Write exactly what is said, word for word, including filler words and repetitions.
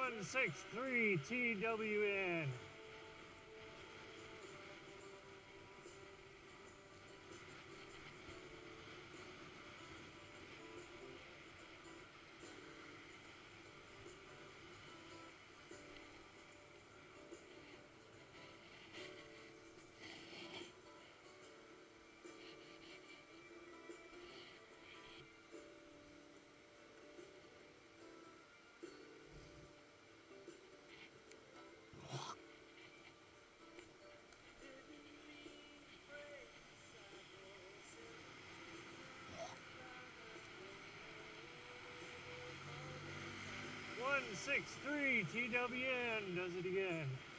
one six three T W N. one six three T W N does it again.